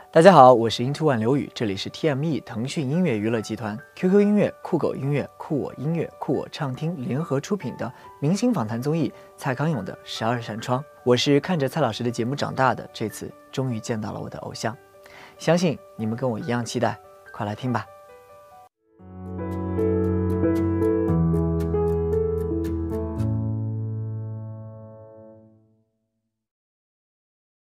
大家好，我是INTO1刘宇，这里是 TME 腾讯音乐娱乐集团、QQ 音乐、酷狗音乐、酷我音乐、酷我畅听联合出品的明星访谈综艺蔡康永的12扇窗。我是看着蔡老师的节目长大的，这次终于见到了我的偶像，相信你们跟我一样期待，快来听吧。